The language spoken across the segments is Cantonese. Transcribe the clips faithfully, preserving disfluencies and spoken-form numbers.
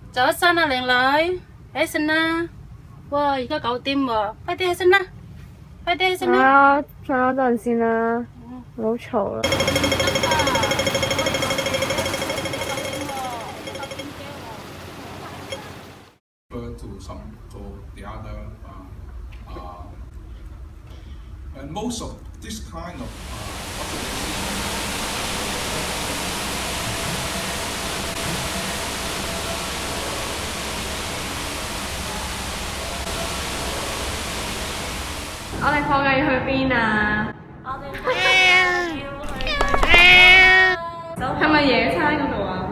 早晨啊，靚女，起身啦！哇，而家九點喎，快啲起身啦！快啲起身啦！ 啊，再攞陣先啦，好嘈啦。 To some to the other, uh, uh, and most of this kind of uh, 我哋放假要去邊啊？ 我哋放假要去。 係咪野餐嗰度啊？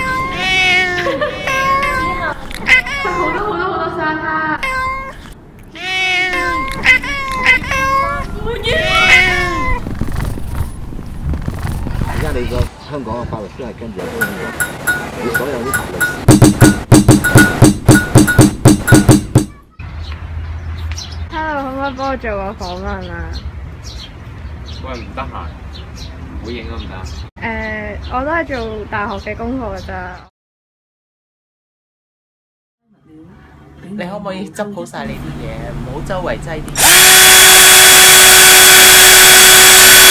好多好多好多沙灘。 而家你個香港嘅法律都係跟住香港，你所有啲法律。 Hello， 可唔可以幫我做個訪問啊？ 喂，唔得閒，會影得唔得？ 誒，我都係做大學嘅功課㗎咋。 你可唔可以執好晒你啲嘢，唔好周圍擠啲嘢？